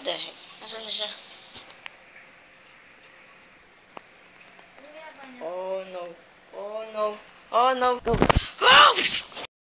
the heck? Nasaan na siya? Oh no. Oh no. Oh no. No. Oh!